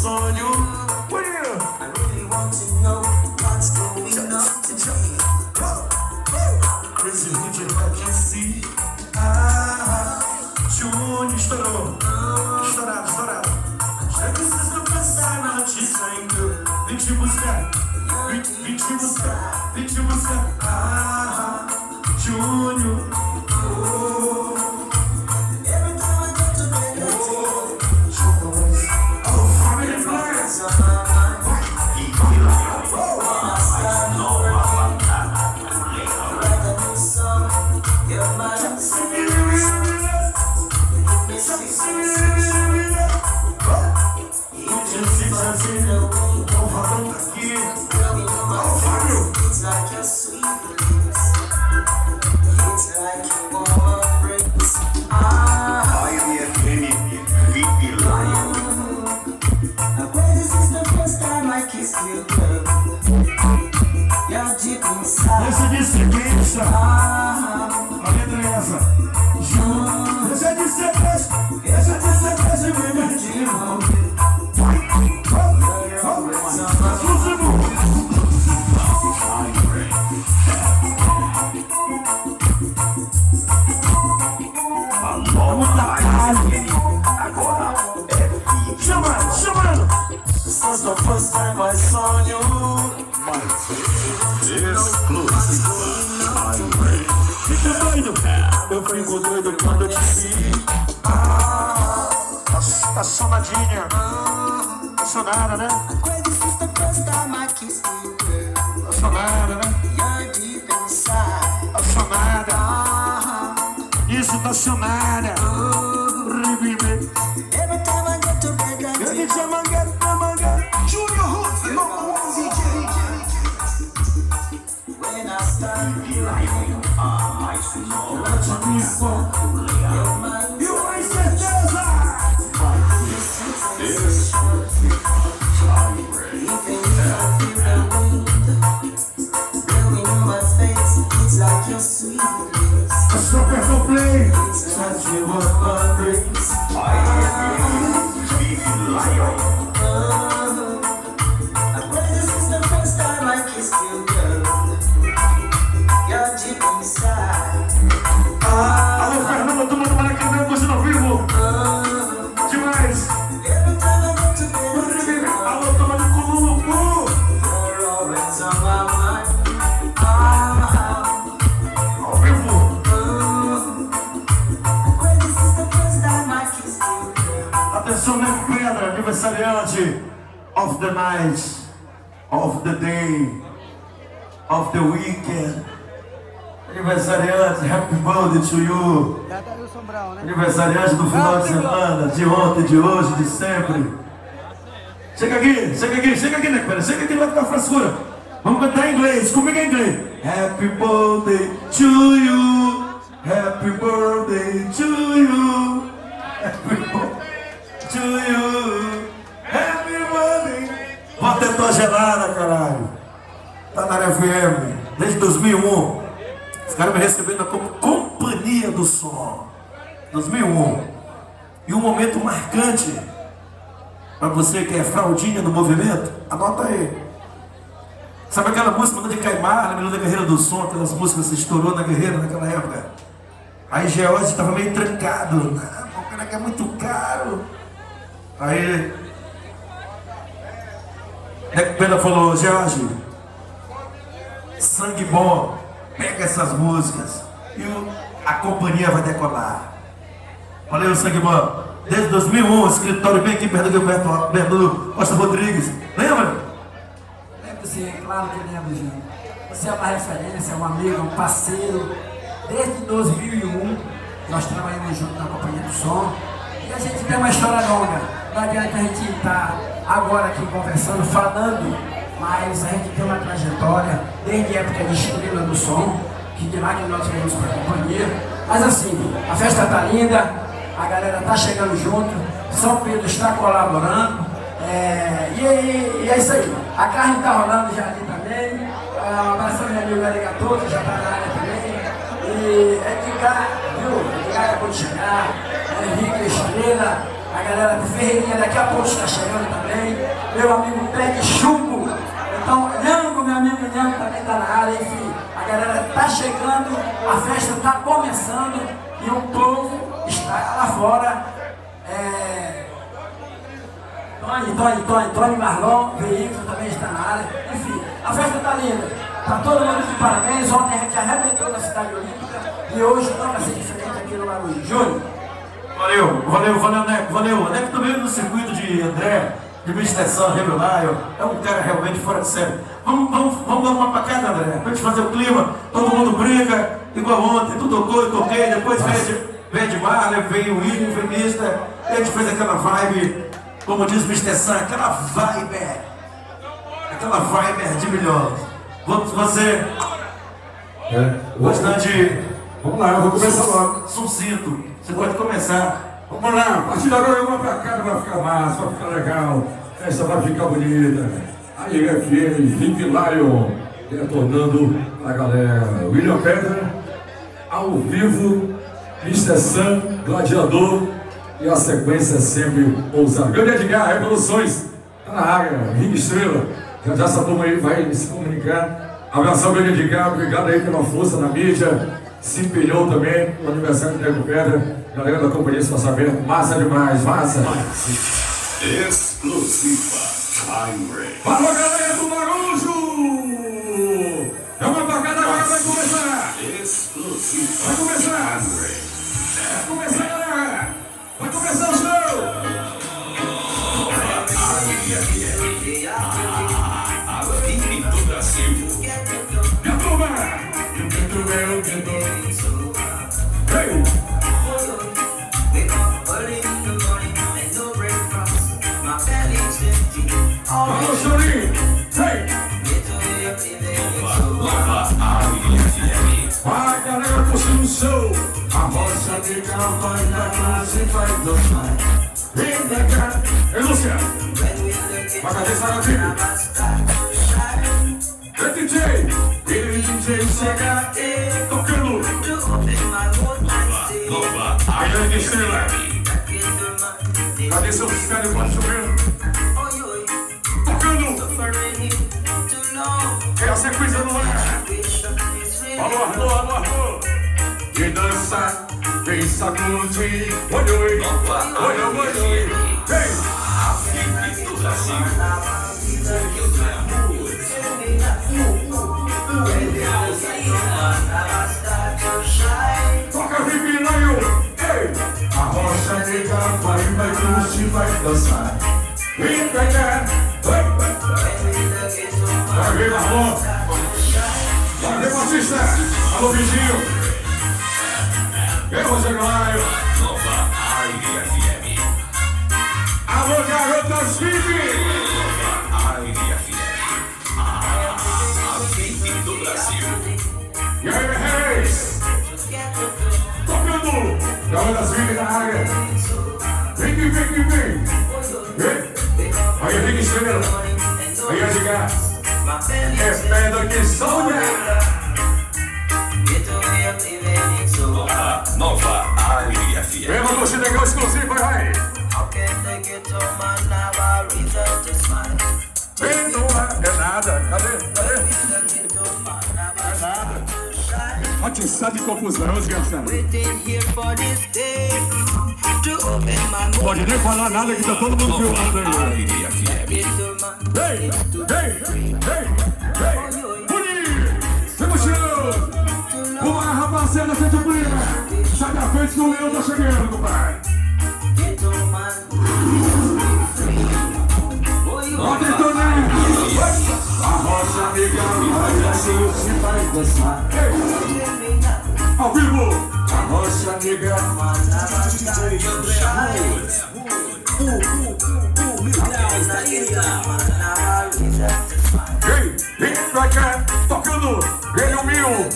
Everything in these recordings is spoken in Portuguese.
sonho. I really want to know what's going on today. Crazy Hood aqueci. Júnior estourou. Estourado, estourado. Já que vocês não pensaram na notícia ainda. Vim te buscar. Vim te buscar. Vim te buscar. Júnior. Every time I go to bed, I Family Flyers. You're my it's like your sweet release. It's like you wanna break. This is the first time I kiss you, girl. You're deep inside. Esse disse que a letra é essa. Deixa de ser peixe, meu irmão. Chamando. This is the first time I saw you. Fica doido, eu fico doido quando eu te vi. Tá sonadinha, tá sonada, né? This is the first time I kissed you, girl. Tá sonada, né? You're deep inside. Tá sonada. Isso tá sonada. Every time I get to bed, I Eu think te chamo Junior Hood, number one DJ. when I start feeling E uma incerteza. it's like your sweet release. Eu só aperto o play. It's like you want my grace. This is the first time I kissed you, girl. You're deep inside. Alô, Fernanda, turma do Maracanã, você ao vivo. Demais. Every time I get to bed, Alô, turma do Columbo. you're always on my mind. Ao vivo. This is the first time I kissed you, girl. Atenção, né, Pedra, aniversariante of the night, of the day, of the weekend. Aniversariante, happy birthday to you. Aniversariante do final de semana, de ontem, de hoje, de sempre. Chega aqui, né, Pedra? Chega aqui, não vai ficar frescura. Vamos cantar em inglês, comigo em inglês. Happy birthday to you. Happy birthday to you. Happy birthday to you. Happy birthday. Bota a tua gelada, caralho. Tá na FM, desde 2001. Os caras me recebendo como companhia do som. 2001. E um momento marcante para você que é fraldinha do movimento, anota aí. Sabe aquela música de Caimar, na Menina da Guerreira do Som, aquelas músicas que estourou na Guerreira naquela época? Aí George estava meio trancado. Não, o cara que é muito caro. Aí Pena falou, George, sangue bom, pega essas músicas e a companhia vai decolar. Valeu, sangue bom. Desde 2001, escritório bem aqui perto do Gilberto Costa Rodrigues. Lembra? Lembro sim, claro que lembro, gente. Você é uma referência, é um amigo, é um parceiro. Desde 2001, nós trabalhamos junto na Companhia do Som. E a gente tem uma história longa. Não adianta a gente estar agora aqui conversando, falando, mas a gente tem uma trajetória, desde a época de estrela do som, que de lá que nós viemos para a companhia. Mas assim, a festa está linda, a galera está chegando junto, São Pedro está colaborando. E é isso aí. A carne está rolando já ali também. Um abraço ao meu amigo Eric Gatoso, já está na área também. E Edgar, viu? Edgar acabou de chegar. Henrique Estrela, a galera do Ferreirinha daqui a pouco está chegando também. meu amigo Pé de Chumbo. Então, Nhango, meu amigo Nhango também está na área, enfim, a galera está chegando, a festa está começando e o povo está lá fora. Tony Marlon, veículo também está na área, enfim, a festa está linda, está todo mundo de parabéns. Ontem a gente arrebentou na Cidade Olímpica e hoje não vai ser diferente aqui no Maruí. Júnior. Valeu, Neco, valeu. O Neco também no circuito de André, de Mr. Sun, Rebel Lion, é um cara realmente fora de série. Vamos dar uma pacada, André, pra gente fazer o clima, todo mundo briga, igual ontem, tu tocou, eu toquei, depois veio de Marley, veio o William, veio o Mister, e a gente fez aquela vibe, como diz o Mr. Sun, aquela vibe maravilhosa. Você bastante... Vamos lá, eu vou começar logo. Sucinto, você pode começar. Vamos lá, a partir de agora eu vou pra cá, vai ficar massa, vai ficar legal, a festa vai ficar bonita. Aí FM, Vic Lion, detonando a galera. William Pedra, ao vivo, Mr. Sun, Gladiador, e a sequência é sempre ousada. Grande Edgar, Revoluções, tá na área, Ring Estrela, já essa turma aí vai se comunicar. Abração, Grande Edgar, obrigado aí pela força na mídia. Se empenhou também no aniversário do Nego Pedra, galera da Companhia Espaço Aberto, massa demais, massa! Explosiva Time. Fala, galera do Marujo! É uma bacana, agora vai começar! Explosiva. Vai começar! Vai começar, galera! Vai começar o show! A Vic do Brasil. Minha turma! Hey! Alô, Chorinho! Hey! Vai, galera, curtindo o show! A roça de carro vai na classe e vai dançar. Vem pra cá! Ei, Luciano! Vai cadê Saratinho? Ei, DJ! Ele DJ chega tocando! Nova Grande Estrela! Cadê seus caras pra chover? Tocando! É a sequência no ar! Alô! E dança, vem sacudir! Oi! Vem! A Vic do Brasil. Toca Vic Lion! Ei! A rocha de capa e vai curtir, vai dançar. Vem pra cá! Vai ver, Marlon! Vai ver, Batista! Alô, Viginho! Vem, Rogério Lion! Nova FM. Alô, garotas VIP! Nova FM. A Vic do Brasil. E aí, Reis? Tocando! Garotas VIP na área! Vem! Aí, Henrique Estrela! Aí, Edgar! É pedra que solta! Nova FM. Vem, uma torcida legal exclusiva, vai! Vem, não é nada! Cadê? É nada! Atiçar de confusão, os garçons! Pode nem falar nada que tá todo mundo filmando aí! Vem! Bonito! Vem, mochilão! Vamos lá, rapaziada, sente o clima! Sai da frente que o leão tá chegando, compadre! Bota então, né? A rocha amiga vai assim, se vai dançar. Ao vivo! A rocha amiga Vem pra cá, tocando! Ele é o Mil!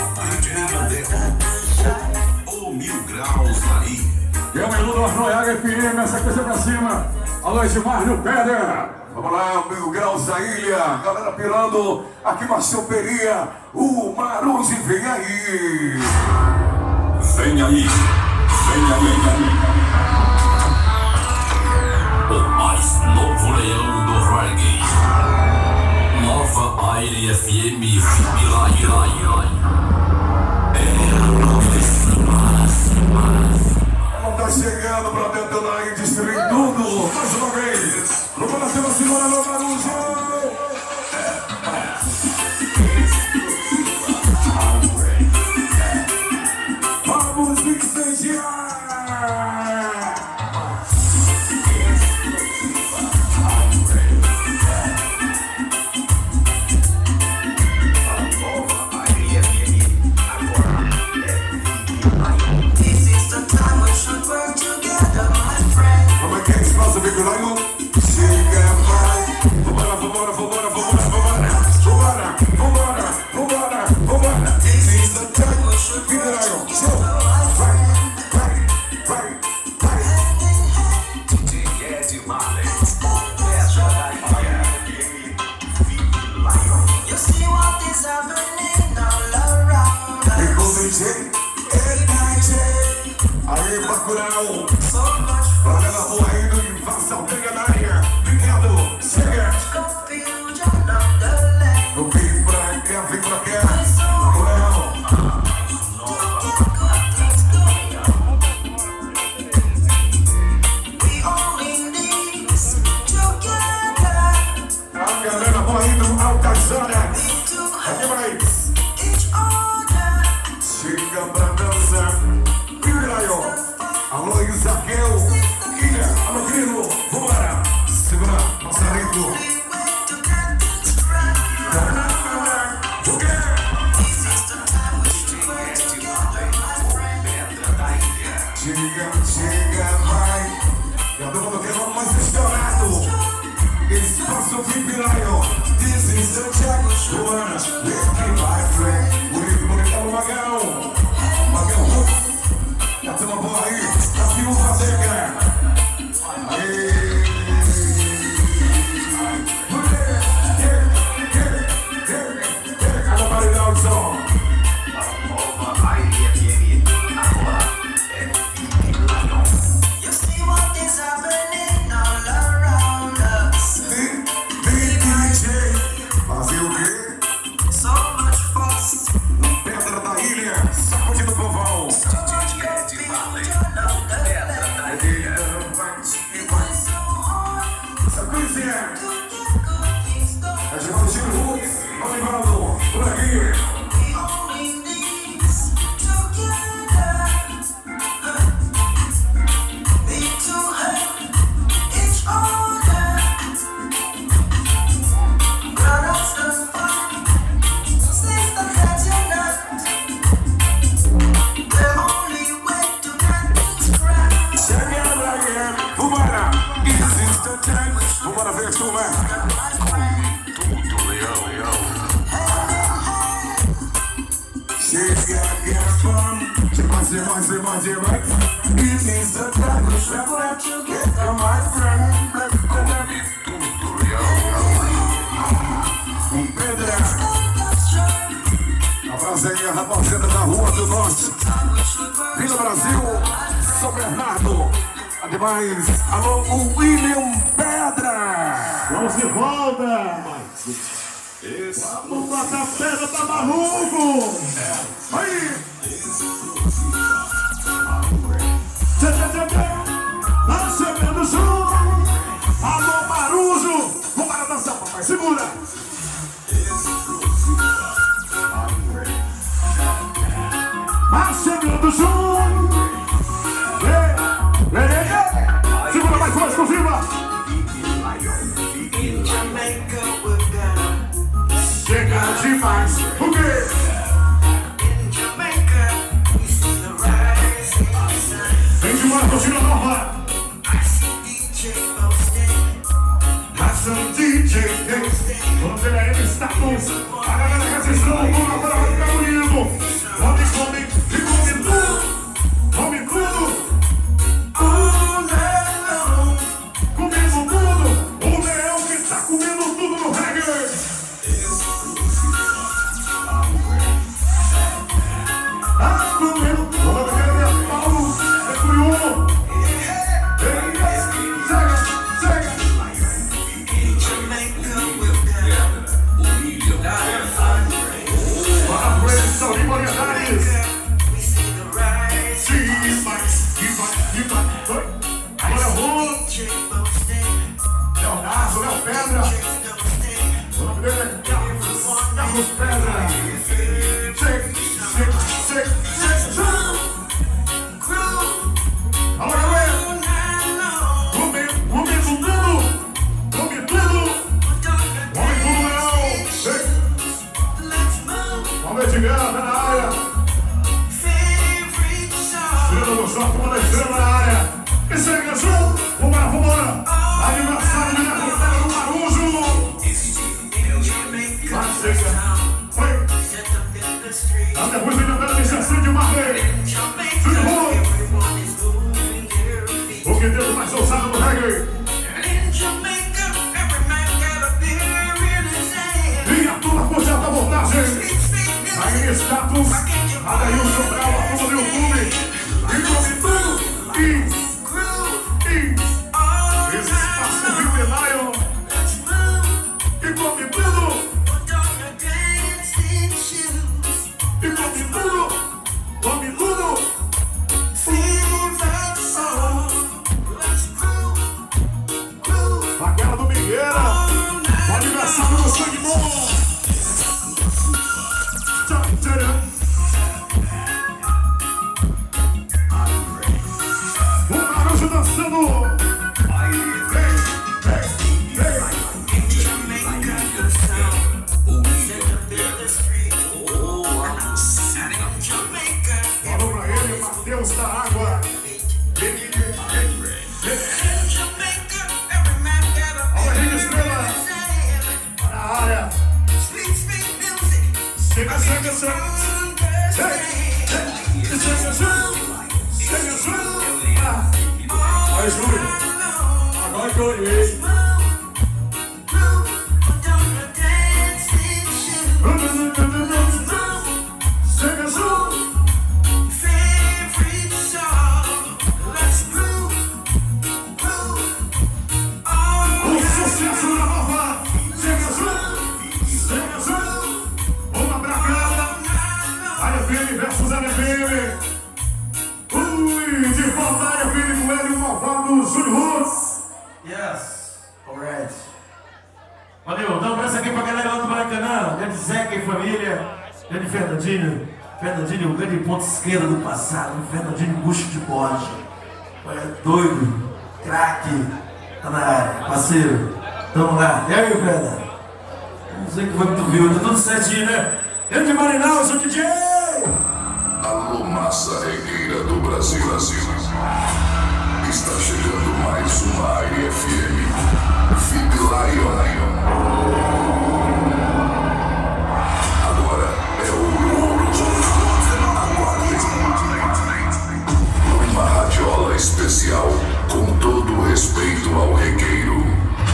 O 1000 graus aí. E é o Melu do Arnoiaga FM, essa coisa pra cima. Alô, Edmar no Pedra! Vamos lá, 1000 graus da ilha, galera pirando, aqui na choperia, o Maruzi vem aí! Vem aí. O mais novo leão do rap. Aqui mais. Chega pra dançar. Pilaio. Alô, Isaquel. Ilha. Alô, Grilo. Vambora. Segura. Passarinho. Chega, vai. Já tô colocando mais estourado. Espaço Pipilaio. This is the Jack Joana. Aqui vai, friend. Bonito, no Magão. Magão. Já tem uma bola aí. Pra Viúva Negra. Aê. Cada barulhão de som. Vambora ver, turma. Chega, mais. It is the time to separate you, get my friend. Pedra. Abraço aí a rapaziada da Rua do Norte. Vila Brasil, São Bernardo. Ademais, alô, o William Pedra. Vamos de volta. Vamos botar pedra pra Maluco. Aí. Tá chegando o som. Alô, Marujo. Vamos para dançar, papai. Segura. Tá chegando o som. Segura mais uma exclusiva. Chega demais. O quê? Vem de uma rotina nova. Ação DJ. Vamos ver aí, status. A galera que assistiu, agora vai ficar bonito. Come tudo. Come tudo. Comendo tudo. O leão que tá comendo tudo no reggae. Tá comendo tudo. Vamos ver minha Paulo. É curiou. Chega. Maracanã, grande Zeca e família, grande Fernandinho, o grande ponto esquerdo do passado, Fernandinho bucho de bode. Olha, doido, craque, tá na área, parceiro, tamo lá. E aí, Fernando? Não sei o que foi que tu viu, tá tudo certinho, né? Grande Marinal, seu DJ! Alô, massa regueira do Brasil. Está chegando mais uma Área FM. VIP Lion. Agora é o ouro. Aguardem. Uma radiola especial com todo o respeito ao regueiro.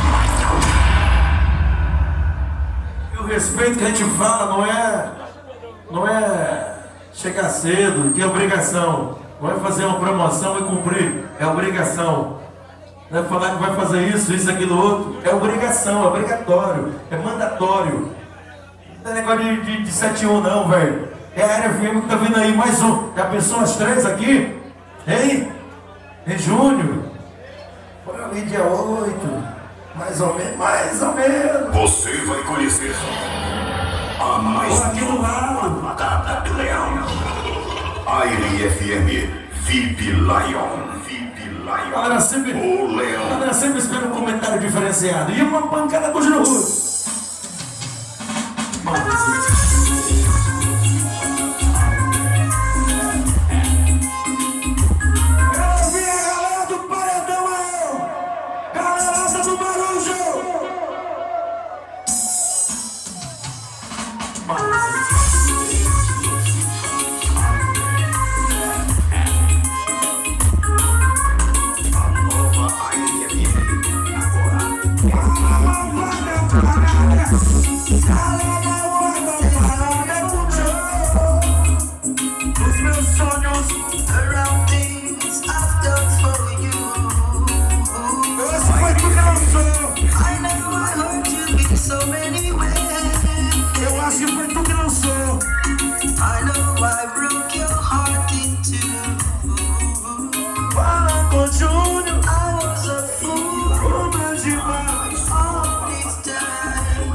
E o respeito que a gente fala não é chegar cedo, que é obrigação. Não é fazer uma promoção e cumprir, é obrigação. Não é falar que vai fazer isso, aquilo, outro. É obrigação, é obrigatório, é mandatório. Não é negócio de 7-1 não, velho. É a Área FM que tá vindo aí, mais um. Já pensou as 3 aqui? Hein? Em junho? Por ali dia 8. Mais ou menos. Você vai conhecer a mais Aqui do lado. badada do Leão. Área FM, VIP Lion. Galera sempre, O Leão. galera sempre espera um comentário diferenciado. E uma pancada com o Júlio Russo. Quero ouvir a galera do Paredão aí. Galera do Marujo. Os meus sonhos, Around things I've done for you. esse foi tu que lançou. I know I hurt you in so many ways. Eu acho que foi tu que lançou. I know I broke your heart in two. Fala com o Júnior, I was a fool uma demais. all this time.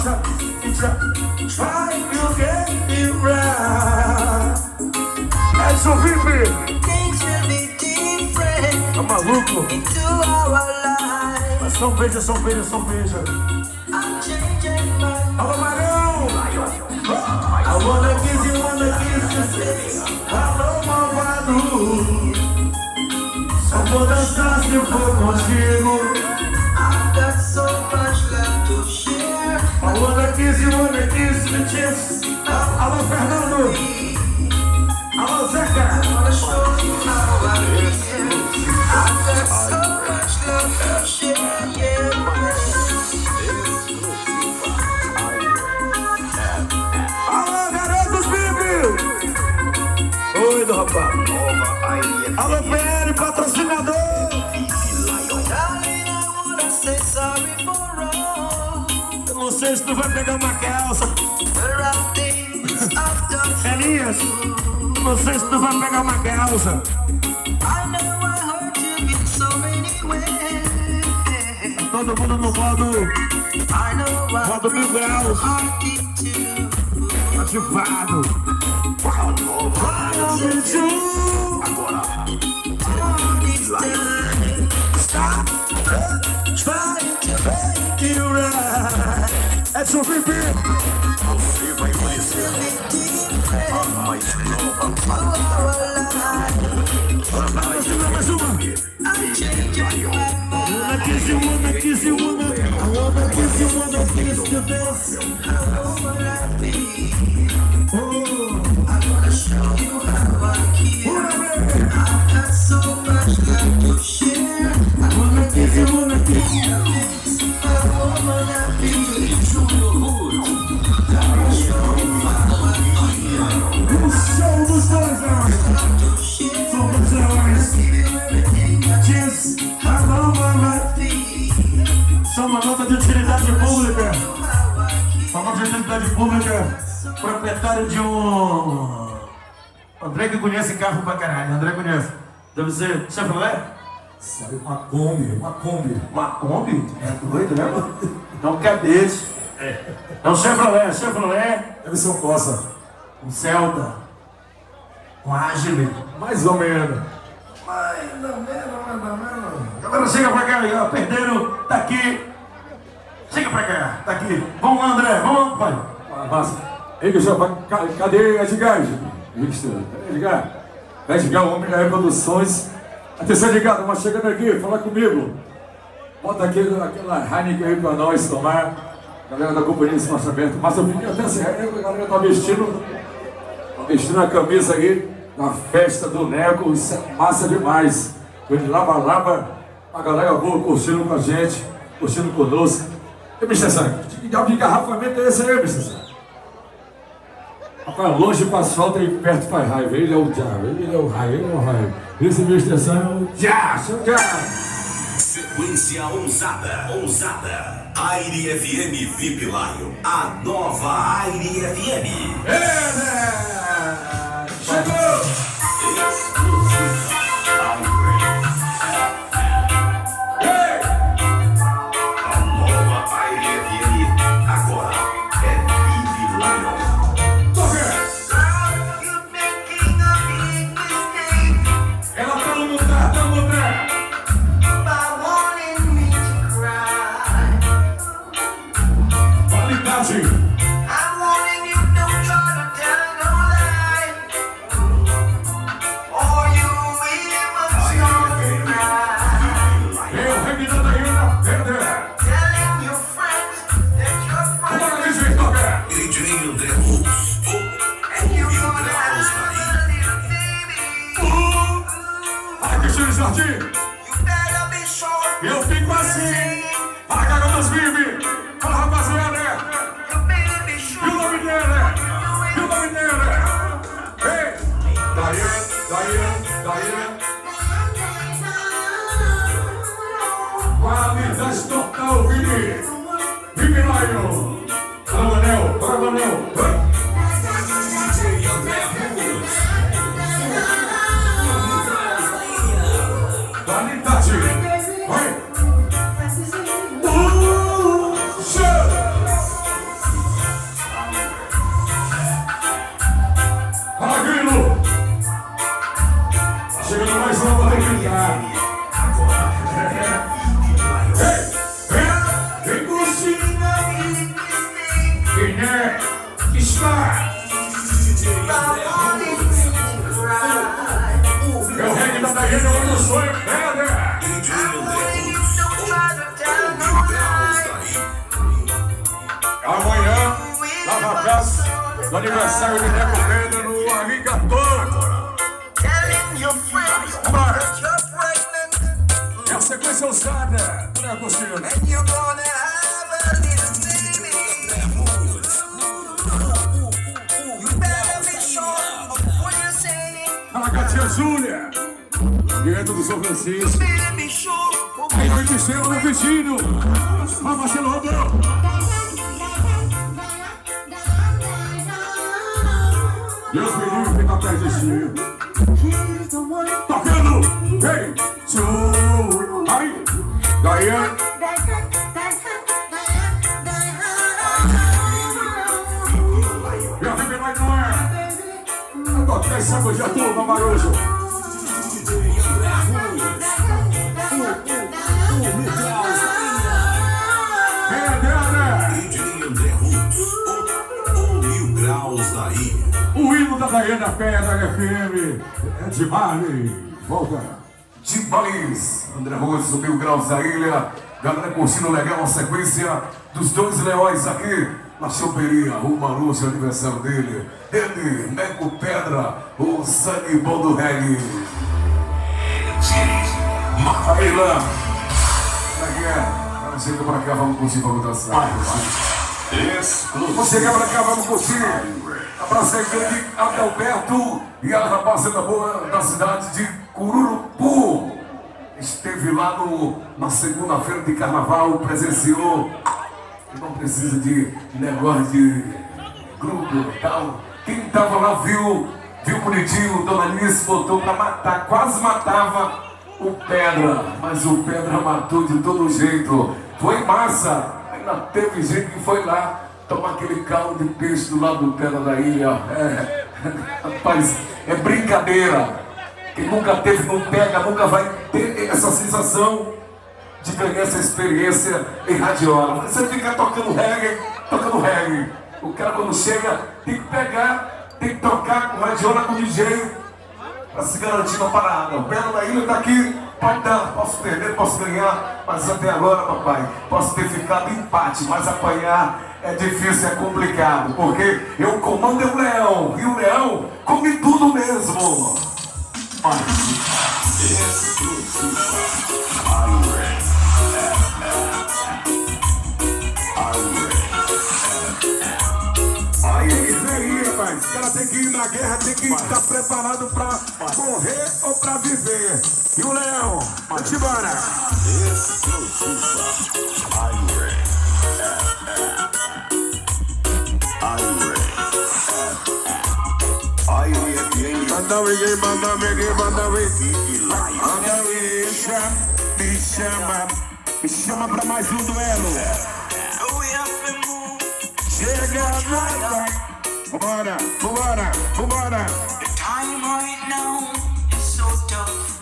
Try to get it right. É isso, Vivi. Things will be different Tá maluco? into our lives. São beija. I'm changing my Alô, Marão. I wanna kiss you. Alô, malvado. Só vou dançar se for contigo. I've got so much love to share. I wanna kiss you, the chance. Alô, Fernando. Alô, Zeca. I wanna show you how I feel. I've got so much love to share. Yeah. Alô, garotos, Bibi. Oi, do rapaz. Alô, PL, patrocinador. Darling, I wanna say sorry for all. Eu não sei se tu vai pegar uma calça. Around things I've done for Elias, eu não sei se tu vai pegar uma calça. I know I hurt you in so many ways. Todo mundo no modo I know I Modo broke 1000 graus. your heart in two. ativado. All this time. Stop trying to make it right. É sobre mim. Você vai conhecer a mais nova Mais uma. Wanna kiss you, wanna kiss you, wanna. I wanna kiss you, wanna kiss you this. Oh, I wanna show you how I feel. I've got so much love to share. I wanna kiss you, wanna kiss you. I wanna be O show dos dois anos. Somos heróis. Diz a nova só uma nota de utilidade pública. Uma nota de utilidade pública. Proprietário de um... André que conhece carro pra caralho. André conhece. Deve ser Chevrolet? Sabe, uma Kombi. Uma Kombi? É doido, né? Então, cadete. É um Chevrolet. Deve ser um Corsa. Um Celta. Um Agile. Mais ou menos. Mais ou menos. Galera, chega pra cá aí, ó. Perderam, tá aqui. Chega pra cá, tá aqui. Vamos lá, André, vamos, pai. Massa. Ei, cadê Edgar? Edgar? Edgar, o homem da Produções. Atenção, Edgar, mas chegando aqui, fala comigo. Bota aquela Heineken aí pra nós tomar. Galera da companhia de Espaço Aberto. Mas eu fiquei até sério, a galera tá vestindo a camisa aí na festa do Neco. Isso é massa demais. Foi de lava, a galera boa curtindo com a gente, curtindo conosco. E Mr. Sam, que diabo de engarrafamento é esse aí, Mr. Sam? Rapaz, longe pra asfalto e perto faz raiva. Ele é o diabo, ele é o raio, Esse Mr. Sam é o diabo. Sequência ousada. Aire FM VIP Lion. A nova Aire FM. Chegou! A nova Aire FM agora é VIP Lion. Ela tá no lugar. Qualidade. Eu revirando aí na pedra. Bora de jeito, Roberto. DJ André Roots. Vai, Cristiano Jardim. Eu fico assim. Para a cara dos vive. Fala, rapaziada. E o nome dele? Ei, Daiane. Qualidade total, Vive Lion. Bora, Manel. DJ André Roots. Qualidade. Vai. Fala, Grilo. Tá chegando mais uma pra brincar. Vem curtindo. Quem é que está? É o reggae da Daiane, eu não sou pedra. Amanhã, lá na casa do aniversário de Neco Pedra no Arigator. É a sequência ousada, né, Costinho? A gatinha Júlia, direto do São Francisco. Aí vai descer no vestido. A Marcelo Rodão. Deus me livre, fica perto de si. Tocando. Vem. Aí. Daiane. E a Vivi vai não é. Agora quem sabe hoje é turma, Marujo. O hino da Daiane da Pedra FM é de Mali. Volta. De Balis, André Rose, o 1000 graus da ilha. Galera curtindo legal a sequência dos dois leões aqui na choperia. O Marujo, aniversário dele. Ele, Neco Pedra, o sangue bom do reggae. Aí lá. Agora chega pra cá, vamos curtir, vamos dançar. Chega pra cá, vamos curtir. Abraço aí, grande Adalberto e a rapaziada boa da cidade de Cururupu. Esteve lá na segunda-feira de carnaval, presenciou. Não precisa de negócio de grupo e tal. Quem tava lá viu bonitinho, Dona Alice botou pra matar, quase matava o Pedra, mas o Pedra matou de todo jeito. Foi massa. Ainda teve gente que foi lá tomar aquele caldo de peixe do lado do Pedra da Ilha. Rapaz, é brincadeira. Quem nunca teve, não pega, nunca vai ter essa sensação de ganhar essa experiência em radiola. Você fica tocando reggae. O cara quando chega tem que pegar, tem que tocar com radiola com DJ para se garantir na parada. O Pedra da Ilha tá aqui, pode dar, posso perder, posso ganhar, mas até agora, papai, posso ter ficado empate, mas apanhar é difícil, é complicado, porque eu comando é o leão, e o leão come tudo mesmo. Os caras têm que ir na guerra, tem que estar preparado pra morrer ou pra viver. E o leão, vamos embora. Me chama pra mais um duelo. Chega, vai. Vambora. The time right now is so tough.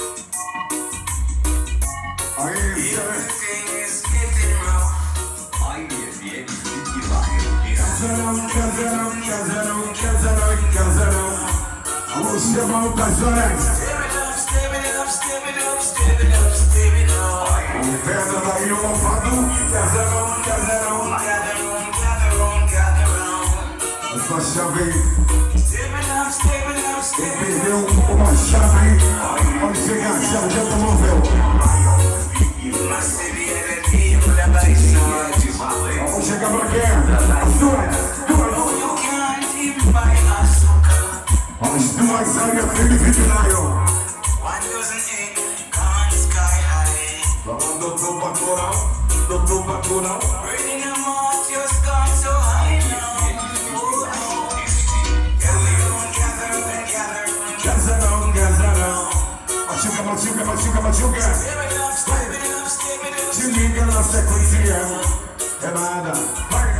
Everything is getting rough. Casarão. Vamos chamar o Casarão. Step it up. O Pedra da Ilha, o malvado. Casarão. Essa chave. Quem perdeu uma chave, pode chegar a chave de automóvel. Vamos chegar pra quê? As duas áreas dele vigilaram. Doutor Bacurau. Machuca. Se liga na sequência. É nada. Vai.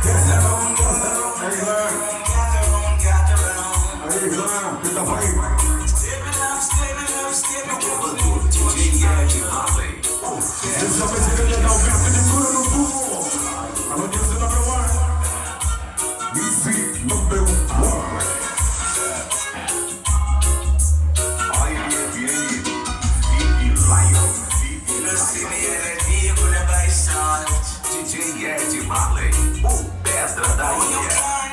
Aí lá. Tenta vai. Dessa vez ele é Alberto de Cururupu. A notícia da meu ar. Easy number one. DJ Ed Marley, o Pedra da Ilha.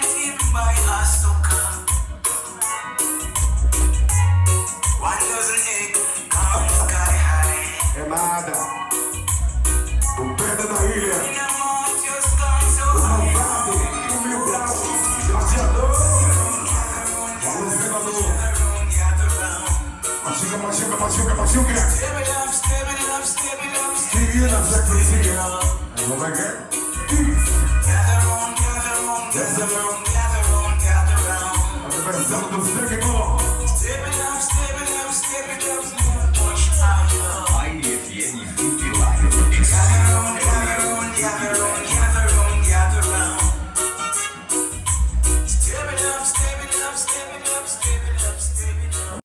É nada. O Pedra da Ilha. O malvado, o mil grau, gladiador. Alô, senador. Machuca. Queria na sequência. Não vai ver? Gather on.